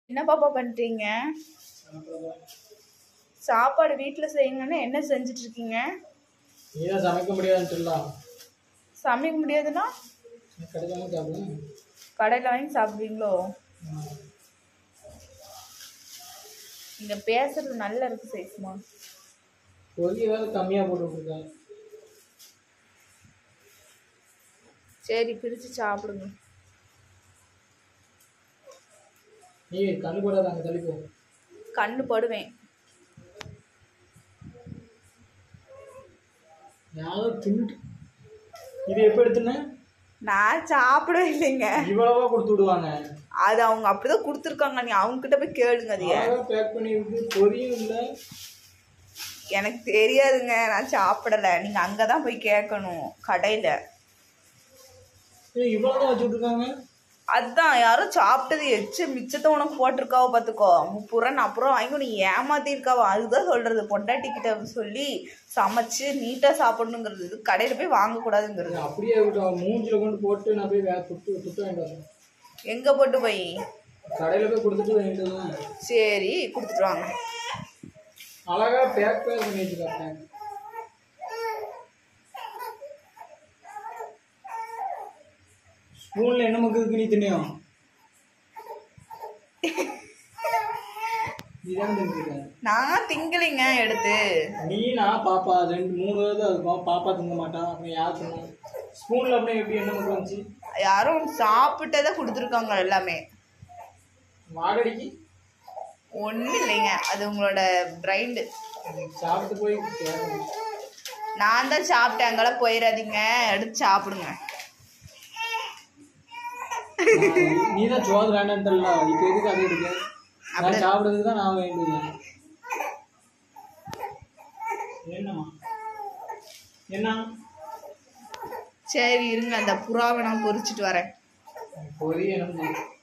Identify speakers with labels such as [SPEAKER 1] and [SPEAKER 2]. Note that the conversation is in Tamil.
[SPEAKER 1] என்ன பாப்பா பண்றீங்க? சாப்பாடு வீட்டில் செய்யுங்கன்னா என்ன செஞ்சுட்டு இருக்கீங்க?
[SPEAKER 2] நீதான் சமைக்க முடியாதுன்னு
[SPEAKER 1] சமைக்க முடியாதுன்னா கடையில் வாங்கி சாப்பிடுவீங்களோ? நீங்க பேசுறது நல்லா இருக்கு சேஸ்மா.
[SPEAKER 2] பொரியல் கம்மியா போட்டு.
[SPEAKER 1] சரி பிரிச்சு சாப்பிடுங்க.
[SPEAKER 2] நீ கண்ணு போடாத, அங்கே தள்ளி போ.
[SPEAKER 1] கண்ணு படுவேன்.
[SPEAKER 2] யாரும் தின்னுட்டு இது எப்போ எடுத்துன?
[SPEAKER 1] நான் சாப்பிடவே இல்லைங்க.
[SPEAKER 2] இவ்வளவா கொடுத்து விடுவாங்க?
[SPEAKER 1] அது அவங்க அப்படிதான் கொடுத்துருக்காங்க. நீ அவங்க கிட்ட போய் கேளுங்க. அது
[SPEAKER 2] பேக் பண்ணி விட்டு பொரியும் இல்லை.
[SPEAKER 1] எனக்கு தெரியாதுங்க, நான் சாப்பிடலை. நீங்க அங்கதான் போய் கேட்கணும் கடையில.
[SPEAKER 2] இவ்வளவுதான் வச்சு விட்டுருக்காங்க.
[SPEAKER 1] அதுதான் யாரும் சாப்பிட்டது எச்சு மிச்சத்தை உனக்கு போட்டிருக்காவோ பார்த்துக்கோ. 30 ரூபா 40 ரூபா வாங்கி உனக்கு ஏமாத்திருக்காவோ. அதுதான் சொல்றது. பொண்டாட்டி கிட்ட சொல்லி சமைச்சு நீட்டா சாப்பிடணுங்கிறது. கடையில போய் வாங்கக்கூடாதுங்கிறது.
[SPEAKER 2] அப்படியே மூஞ்சில கொண்டு போட்டு நான் போய் துட்டு வாங்கிட்டு.
[SPEAKER 1] எங்க போட்டு போய்?
[SPEAKER 2] கடையில போய் கொடுத்துட்டு வாங்கிட்டு. சரி
[SPEAKER 1] கொடுத்துட்டு வாங்க.
[SPEAKER 2] அழகா பேக் பண்ணி வச்சுக்காங்க. ஸ்பூன்ல என்ன மக்களுக்கு நீ தின்னியும்
[SPEAKER 1] நான் திங்கலைங்க எடுத்து.
[SPEAKER 2] நீனா பாப்பா 2-3 தான் இருக்கும். பாப்பா திங்க மாட்டா. அப்ப யார் தின்னா? ஸ்பூன்ல அப்படியே எப்படி என்ன மக்கள் வந்துச்சு?
[SPEAKER 1] யாரும் சாப்பிட்டதை கொடுத்துருக்காங்க எல்லாமே.
[SPEAKER 2] வாடகைக்கு
[SPEAKER 1] ஒன்றும் இல்லைங்க, அது உங்களோட பிரைண்டு.
[SPEAKER 2] சாப்பிட்டு போய்
[SPEAKER 1] நான் தான் சாப்பிட்டேன். அங்கெல்லாம் போயிடாதீங்க, எடுத்து சாப்பிடுங்க.
[SPEAKER 2] நீதான் சோறு வேண்டான்ட்டல்ல, இப்போ எதுக்கு அது இருக்கு? நான் சாப்பிட்றதுக்கு தான் நான் வேண்டுவேன். என்னம்மா என்ன?
[SPEAKER 1] சரி இருங்க, அந்த புறாவை நான் பொரிச்சிட்டு வரேன்.
[SPEAKER 2] பொரியணும்.